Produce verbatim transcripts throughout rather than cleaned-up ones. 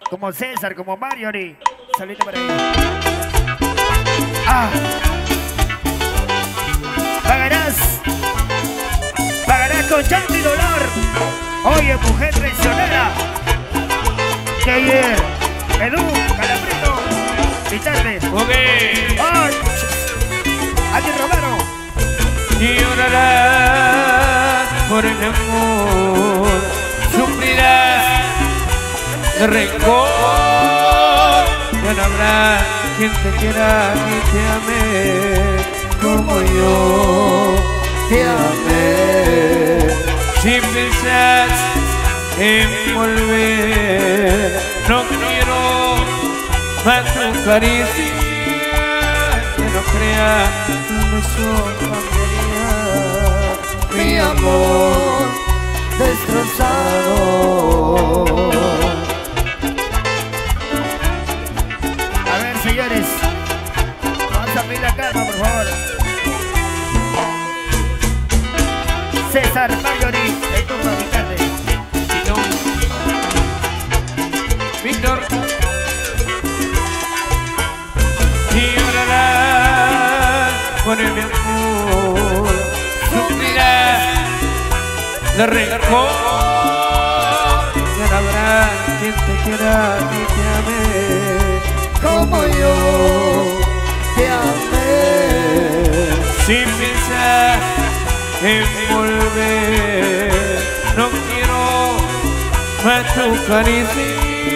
como César, como Marjorie. Saludito por ahí. Ah. Pagarás, pagarás con llanto y dolor. Oye, mujer traicionera. Que ayer, Edu, Calabrito, y tarde. Ok. Ay, aquí Romero. Y llorarás por el amor, sufrirás de rencor. Ya no habrá quien te quiera ni te ame como yo te amé. Si piensas en volver, no quiero más tu caricia. Que no creas que un beso cambiaría mi amor destrozado. A ver, señores, vamos a pedir la calma, por favor. César, Marjorie, el turno de tarde. Víctor. Y llorarás por el amor, sufrirás de rencor. Ya no habrá quien te quiera ni te ame como yo te amé. Si piensas en volver, no quiero más tu caricia.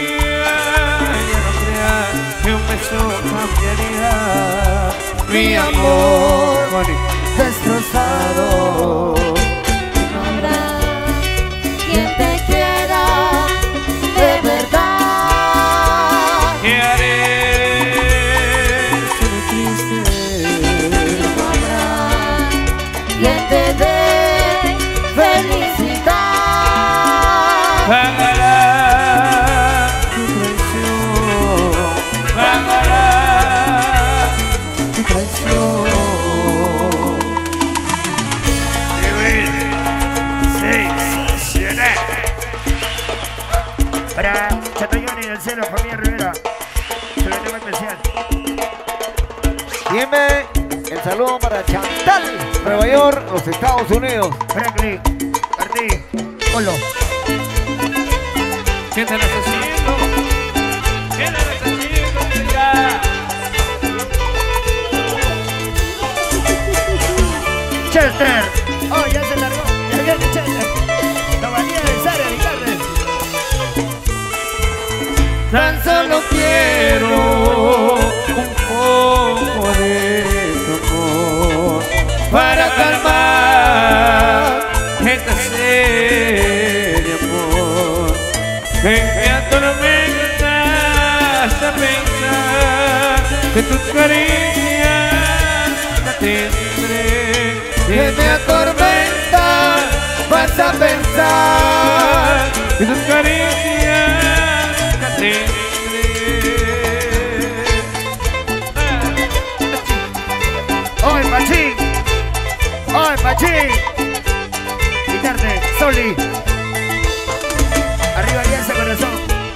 Que un beso cambiaría mi amor destrozado. No habrá quien te quiera de verdad. ¿Qué haré si eres triste? No habrá quien te dé felicidad. Pagará tu traición, pagará tu traición. Para Chatoyón y el cielo, familia Rivera. Se lo tengo especial. Dime el saludo para Chantal, Nueva York, los Estados Unidos. Franklin, Martí, Polo. ¿Quién te necesito? ¿Quién te necesito? Ya. Chester. Oh, ya se largó. Ya viene Chester. La valía de Sara Ricardo. Tan solo quiero un poco de tu amor para calmar esta sed de amor que me atormenta hasta pensar que tus caricias la tendré. Que me atormenta vas a pensar que tus caricias la tendré. ¡Oye, Pachín! ¡Oye, Pachín! Quitarte, Soli. Arriba Alianza Corazón.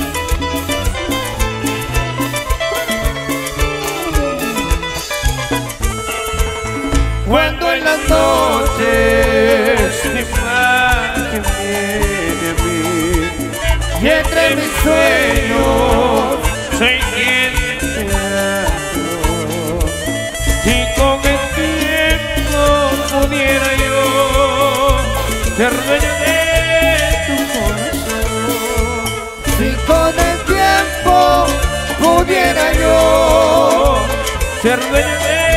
Cuando en las noches tu imagen viene a mí y entre mis sueños soy quien te amo. Si con el tiempo pudiera yo ser dueño de tu corazón. Si con el tiempo pudiera yo ser dueño de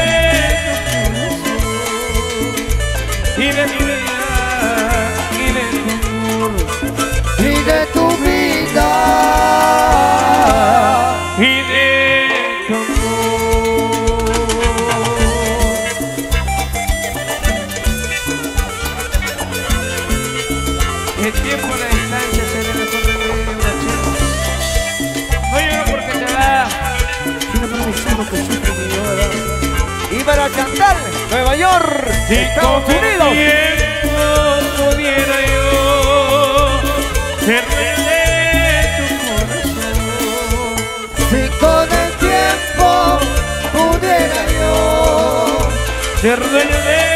y de mi vida, y de tu amor, y de tu vida, y de tu amor. El tiempo y la distancia se debe correr de una chica. No lloro porque te va, sino por mis hijos que sufren y lloran. Y para Chantal, Nueva York, Estados Unidos. Pudiera yo ser de tu corazón. ser dueño de